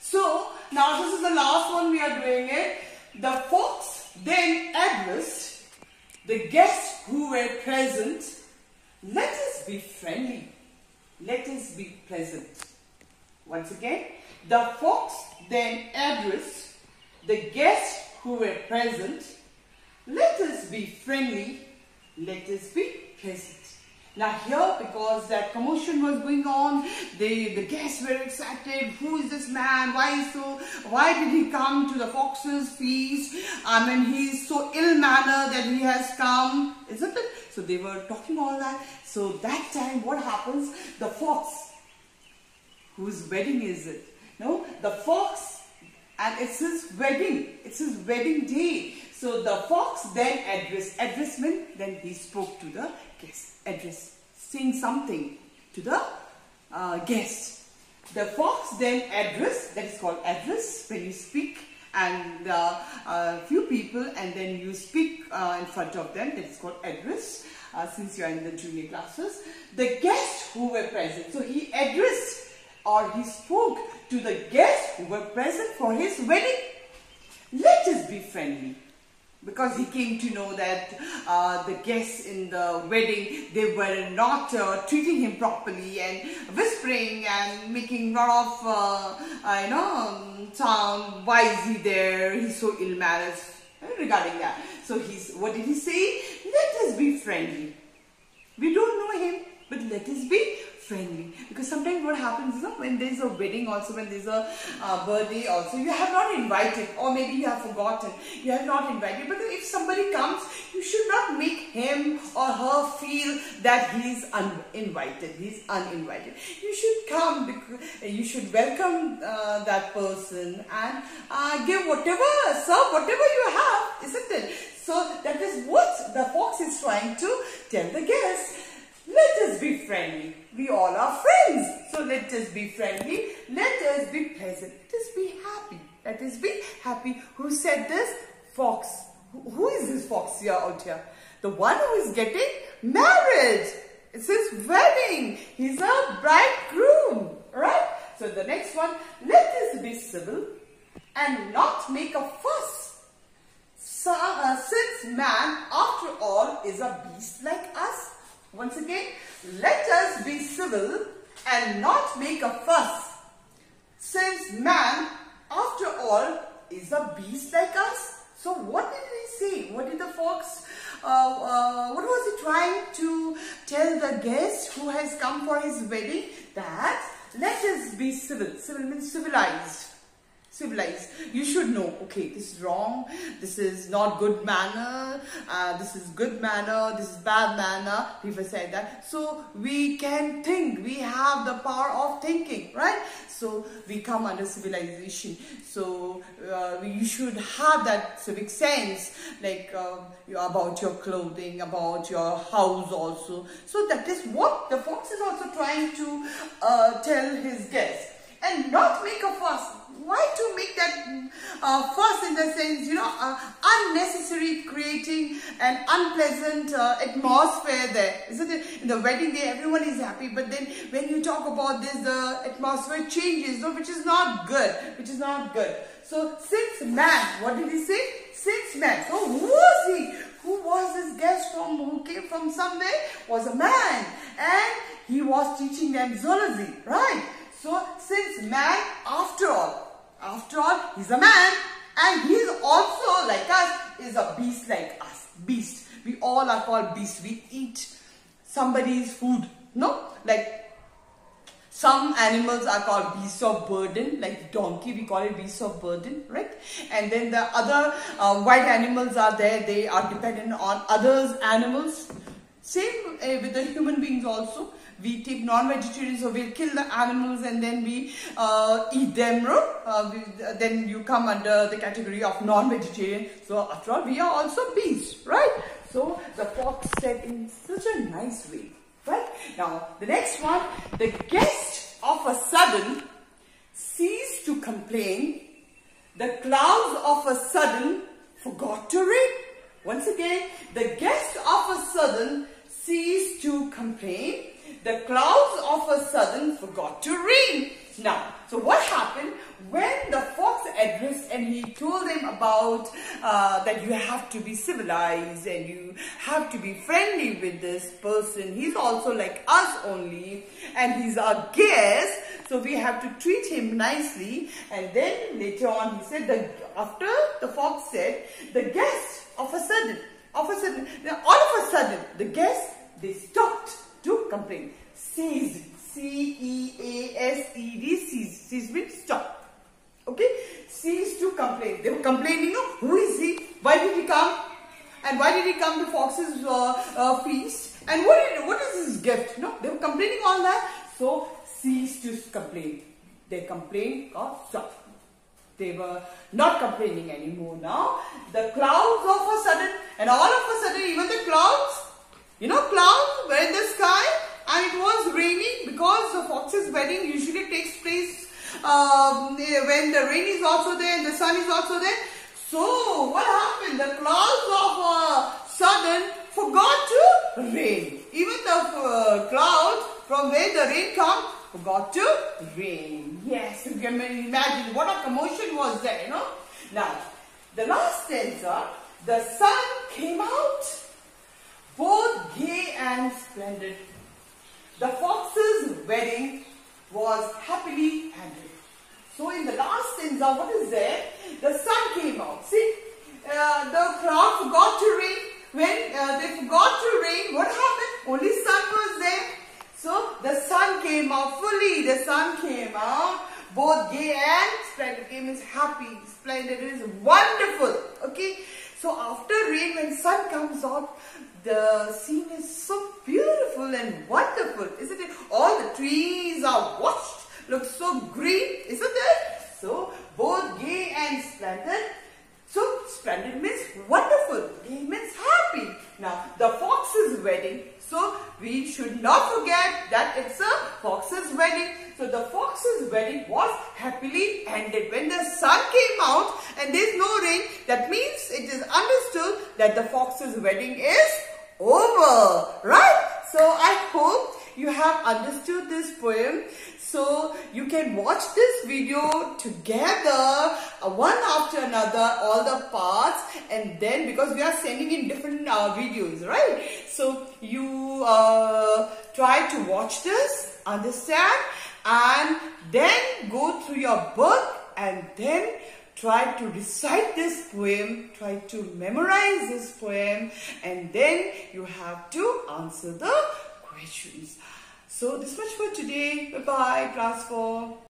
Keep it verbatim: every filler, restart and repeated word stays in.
So now this is the last one we are doing it. The fox then addressed the guests who were present. Let us be friendly. Let us be pleasant. Once again, the fox then addressed the guests who were present. Let us be friendly. Let us be pleasant. Now here, because that commotion was going on, they, the guests were excited. Who is this man? Why is so? Why did he come to the fox's feast? I mean, he is so ill-mannered that he has come, isn't it? So they were talking all that. So that time, what happens? The fox, whose wedding is it? No, the fox, and it's his wedding. It's his wedding day. So the fox then addressed. Address means then he spoke to the guest. Address, saying something to the uh, guest. The fox then address, that is called address, when you speak and uh, a few people and then you speak uh, in front of them, that is called address, uh, since you are in the junior classes. The guests who were present, so he addressed or he spoke to the guests who were present for his wedding. Let us be friendly. Because he came to know that uh, the guests in the wedding, they were not uh, treating him properly and whispering and making a lot of, uh, uh, you know, sound. Why is he there? He's so ill-mannered regarding that. So he's, what did he say? Let us be friendly. We don't know him, but let us be friendly. Because sometimes what happens is, you know, when there's a wedding also, when there's a uh, birthday also, you have not invited, or maybe you have forgotten, you have not invited. But if somebody comes, you should not make him or her feel that he's uninvited, he's uninvited. You should come, because you should welcome uh, that person and uh, give whatever, serve whatever you have, isn't it? So that is what the fox is trying to tell the guests. Let us be friendly. We all are friends. So let us be friendly. Let us be pleasant. Let us be happy. Let us be happy. Who said this? Fox. Who is this fox here out here? The one who is getting married. It's his wedding. He's a bridegroom. Right? So the next one. Let us be civil and not make a fuss. So, uh, since man, after all, is a beast like us. Once again, let us be civil and not make a fuss. Since man, after all, is a beast like us. So what did he say? What did the fox, uh, uh, what was he trying to tell the guest who has come for his wedding? That let us be civil. Civil means civilized. Civilized. You should know, okay, this is wrong, this is not good manner, uh, this is good manner, this is bad manner. People say that. So we can think, we have the power of thinking, right? So we come under civilization. So uh, you should have that civic sense, like uh, about your clothing, about your house also. So that is what the fox is also trying to uh, tell his guests. And not make a fuss. Why to make that uh, fuss in the sense, you know, uh, unnecessary, creating an unpleasant uh, atmosphere there, isn't it? In the wedding day, everyone is happy, but then when you talk about this, the atmosphere changes, so which is not good, which is not good. So, since man, what did he say? Since man. So, who was he? Who was this guest from, who came from somewhere? Was a man. And he was teaching them zoology, right? So, since man, after all, after all, he's a man, and he's also, like us, is a beast like us. Beast. We all are called beasts. We eat somebody's food. No? Like, some animals are called beasts of burden, like donkey, we call it beasts of burden, right? And then the other uh, wild animals are there, they are dependent on others' animals. Same uh, with the human beings also. We take non-vegetarian, so we'll kill the animals and then we uh, eat them. Uh, we, uh, then you come under the category of non-vegetarian. So after all, we are also beasts, right? So the fox said in such a nice way, right? Now the next one, the guest of a sudden ceased to complain. The clouds of a sudden forgot to rain. Once again, the guest of a sudden ceased to complain. The clouds of a sudden forgot to rain. Now, so what happened when and he told them about uh, that you have to be civilized and you have to be friendly with this person. He's also like us only, and he's our guest, so we have to treat him nicely. And then later on he said that after the fox said, the guest of a sudden, of a sudden, all of a sudden, the guests, they stopped to complain. Ceased. C E A S E D, ceased. Ceased means stop. Okay? Ceased to complain. They were complaining, oh, who is he? Why did he come? And why did he come to Fox's uh, uh, feast? And what, did, what is his gift? No, they were complaining all that. So, ceased to complain. They complained, God stopped. They were not complaining anymore now. The clouds of a sudden, and all of a sudden, even the clouds, you know, clouds were in the sky, and it was raining because the fox's wedding usually takes place um, when the rain is also there and the sun is also there. So, what happened? The clouds of a sudden forgot to rain. Even the uh, clouds from where the rain comes forgot to rain. Yes, you can imagine what a commotion was there, you know. Now, the last stanza, the sun came out, both gay and splendid. The fox's wedding was happily ended. So, in the last stanza, what is there? The sun came out. See, uh, the cloud forgot to rain. When uh, they forgot to rain, what happened? Only sun was there. So, the sun came out fully. The sun came out. Both gay and splendid. Gay means happy. Splendid is wonderful. Okay. So, after rain, when sun comes out, the scene is so beautiful and wonderful, isn't it? All the trees are washed. Looks so green, isn't it? So, both gay and splendid. So, splendid means wonderful. Gay means happy. Now, the fox's wedding. So, we should not forget that it's a fox's wedding. So, the fox's wedding was happily ended. When the sun came out and there is no rain, that means it is understood that the fox's wedding is over. Right? So, I hope you have understood this poem. So, you can watch this video together, uh, one after another, all the parts, and then because we are sending in different uh, videos, right? So, you uh, try to watch this, understand, and then go through your book and then try to recite this poem, try to memorize this poem, and then you have to answer the questions. So, this much for today. Bye-bye, class four.